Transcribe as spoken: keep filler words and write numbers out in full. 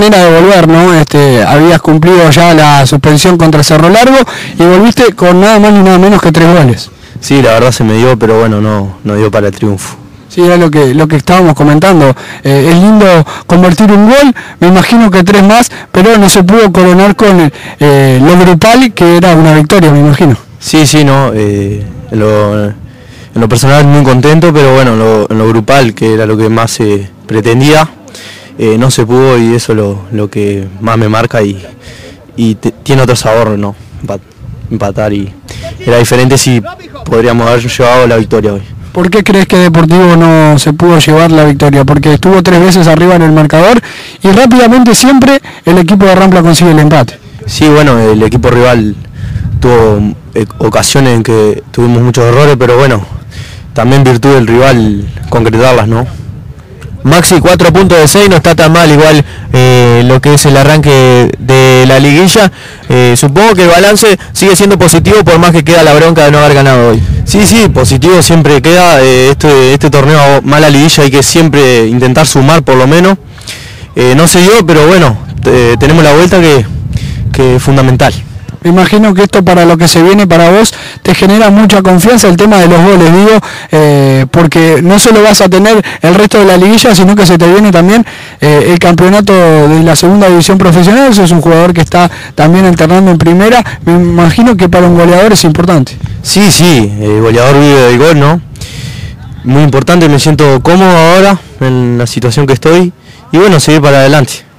manera de volver, ¿no? Este, habías cumplido ya la suspensión contra Cerro Largo y volviste con nada más ni nada menos que tres goles. Sí, la verdad se me dio, pero bueno, no, no dio para el triunfo. Sí, era lo que, lo que estábamos comentando. Eh, es lindo convertir un gol, me imagino que tres más, pero no se pudo coronar con eh, lo grupal, que era una victoria, me imagino. Sí, sí, no. Eh, en, lo, en lo personal muy contento, pero bueno, en lo, en lo grupal, que era lo que más se eh, pretendía, eh, no se pudo y eso es lo, lo que más me marca y, y te, tiene otro sabor, ¿no? Empatar y era diferente si podríamos haber llevado la victoria hoy. ¿Por qué crees que Deportivo no se pudo llevar la victoria? Porque estuvo tres veces arriba en el marcador y rápidamente siempre el equipo de Rampla consigue el empate. Sí, bueno, el equipo rival tuvo eh, ocasiones en que tuvimos muchos errores, pero bueno, también virtud del rival concretarlas, ¿no? Maxi, cuatro puntos de seis, no está tan mal, igual eh, lo que es el arranque de la liguilla. Eh, supongo que el balance sigue siendo positivo por más que queda la bronca de no haber ganado hoy. Sí, sí, positivo siempre queda. Eh, este, este torneo, mala liguilla, hay que siempre intentar sumar por lo menos. Eh, no se dio, pero bueno, eh, tenemos la vuelta que, que es fundamental. Me imagino que esto para lo que se viene para vos te genera mucha confianza el tema de los goles, digo, eh, porque no solo vas a tener el resto de la liguilla, sino que se te viene también eh, el campeonato de la segunda división profesional. Eso es un jugador que está también alternando en primera, me imagino que para un goleador es importante. Sí, sí, el goleador vive del gol, ¿no? Muy importante, me siento cómodo ahora en la situación que estoy y bueno, seguir para adelante.